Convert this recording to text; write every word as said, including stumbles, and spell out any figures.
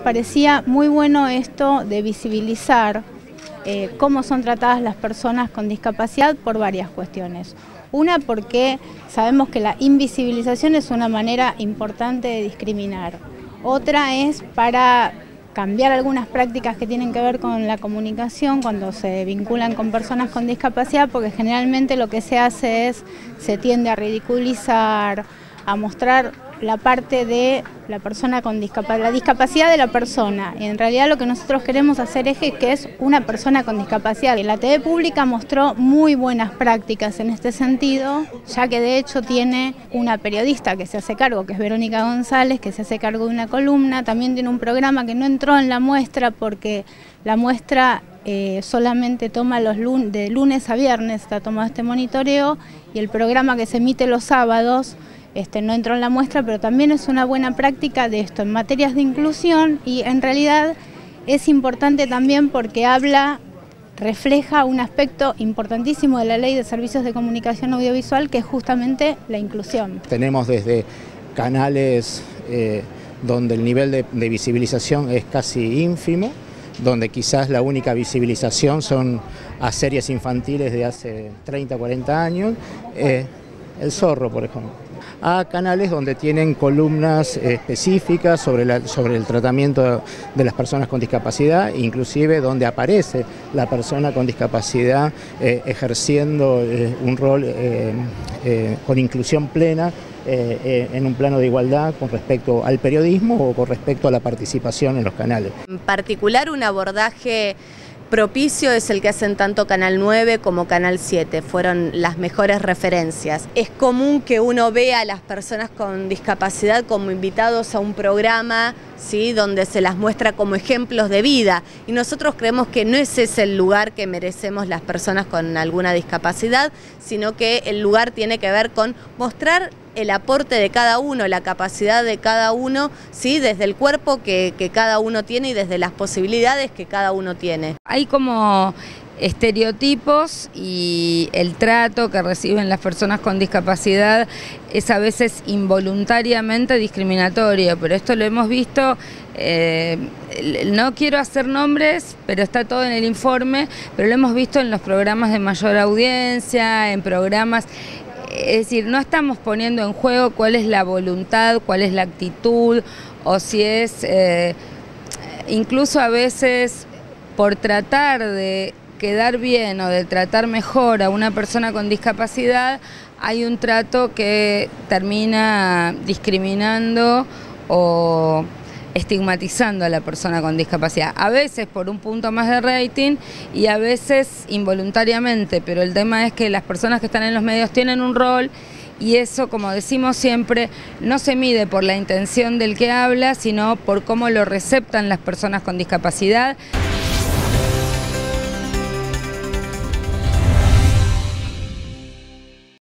parecía muy bueno esto de visibilizar eh, cómo son tratadas las personas con discapacidad por varias cuestiones. Una, porque sabemos que la invisibilización es una manera importante de discriminar. Otra es para cambiar algunas prácticas que tienen que ver con la comunicación cuando se vinculan con personas con discapacidad, porque generalmente lo que se hace es, se tiende a ridiculizar, a mostrar la parte de la persona con discapacidad, la discapacidad de la persona. Y en realidad lo que nosotros queremos hacer es que es una persona con discapacidad. La T V pública mostró muy buenas prácticas en este sentido, ya que de hecho tiene una periodista que se hace cargo, que es Verónica González, que se hace cargo de una columna. También tiene un programa que no entró en la muestra porque la muestra eh, solamente toma los lun de lunes a viernes, está tomado este monitoreo, y el programa que se emite los sábados Este, no entró en la muestra, pero también es una buena práctica de esto en materias de inclusión, y en realidad es importante también porque habla, refleja un aspecto importantísimo de la Ley de Servicios de Comunicación Audiovisual, que es justamente la inclusión. Tenemos desde canales eh, donde el nivel de, de visibilización es casi ínfimo, donde quizás la única visibilización son a series infantiles de hace treinta, cuarenta años, eh, El Zorro, por ejemplo, a canales donde tienen columnas específicas sobre, la, sobre el tratamiento de las personas con discapacidad, inclusive donde aparece la persona con discapacidad eh, ejerciendo eh, un rol eh, eh, con inclusión plena eh, eh, en un plano de igualdad con respecto al periodismo o con respecto a la participación en los canales. En particular, un abordaje propicio es el que hacen tanto Canal nueve como Canal siete, fueron las mejores referencias. Es común que uno vea a las personas con discapacidad como invitados a un programa, ¿sí?, donde se las muestra como ejemplos de vida, y nosotros creemos que no ese es el lugar que merecemos las personas con alguna discapacidad, sino que el lugar tiene que ver con mostrar el aporte de cada uno, la capacidad de cada uno, ¿sí?, desde el cuerpo que, que cada uno tiene y desde las posibilidades que cada uno tiene. Hay como estereotipos, y el trato que reciben las personas con discapacidad es a veces involuntariamente discriminatorio, pero esto lo hemos visto, eh, no quiero hacer nombres, pero está todo en el informe, pero lo hemos visto en los programas de mayor audiencia, en programas. Es decir, no estamos poniendo en juego cuál es la voluntad, cuál es la actitud, o si es, eh, incluso a veces por tratar de quedar bien o de tratar mejor a una persona con discapacidad, hay un trato que termina discriminando o estigmatizando a la persona con discapacidad, a veces por un punto más de rating y a veces involuntariamente, pero el tema es que las personas que están en los medios tienen un rol, y eso, como decimos siempre, no se mide por la intención del que habla, sino por cómo lo receptan las personas con discapacidad.